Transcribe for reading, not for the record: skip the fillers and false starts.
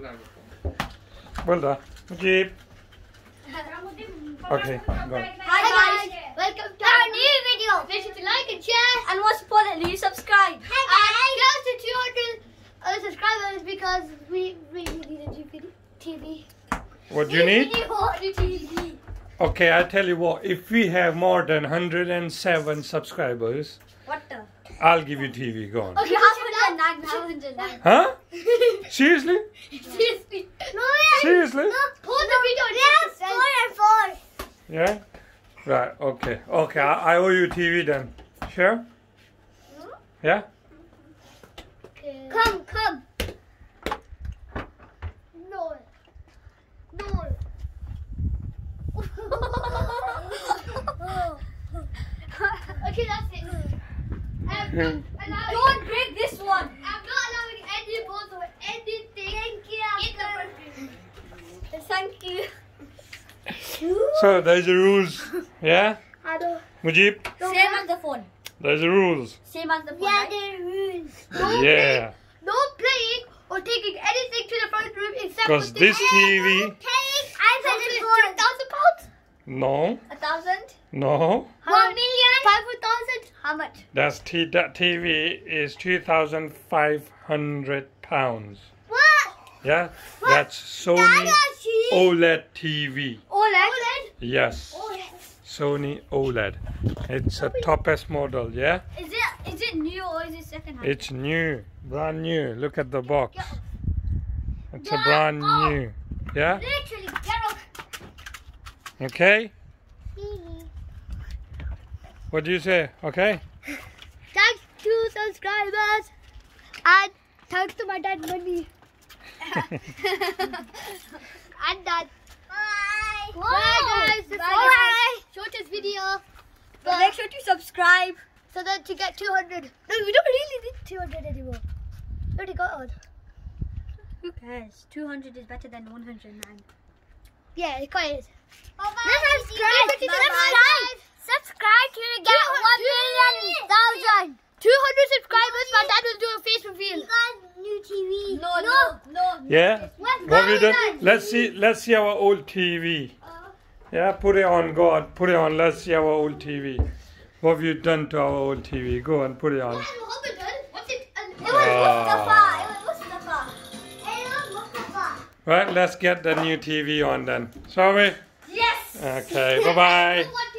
Well done. Jeep. Okay, go. Hi guys, welcome to our new video. Make sure to like and share, and most importantly, subscribe. Hi guys, close to 200 subscribers because we really need a new TV. What do you need? We need TV. Okay, I tell you what. If we have more than 107 subscribers, What the? I'll give you TV. Go on. Okay, 109. Huh? Seriously? Seriously? No, Seriously? No, pause the video. Yes, 4 and 4. Yeah. Right. Okay. Okay. I owe you TV then. Sure. Yeah. Come. No. Okay, that's it. Don't break this one. I'm not allowing any balls or anything. Thank you. So there's the rules. Yeah. I don't. Mujib. Same as the phone. There's the rules. Same as the phone. Yeah, there are rules. Yeah. No playing or taking anything to the front room except Because this TV. I paid £2,000. No. 1,000. No. 1,000,000. 500,000. How much? That TV is £2,500. What? Yeah. That's Sony OLED TV. OLED? Yes. Sony OLED. It's a toppest model. Yeah. Is it new or is it second hand? It's new, brand new. Look at the box. It's a brand new. Yeah. Literally, get up. Okay. What do you say? Okay. Thanks to subscribers and thanks to my dad money. And dad. Bye. Bye guys. Bye. Shortest video. But make sure to subscribe so that to get 200. No, we don't really need 200 anymore. We already got on. Who cares? 200 is better than 109. Yeah, it quite is. Subscribe to get 1,000,000. 200 subscribers, my dad will do a face reveal. You got new TV. No. Yeah. What we done? Let's see our old TV. Yeah. Put it on. Go on. Put it on. Let's see our old TV. What have you done to our old TV? Go on. Put it on. Right. Let's get the new TV on then. Shall we? Yes. Okay. Bye bye.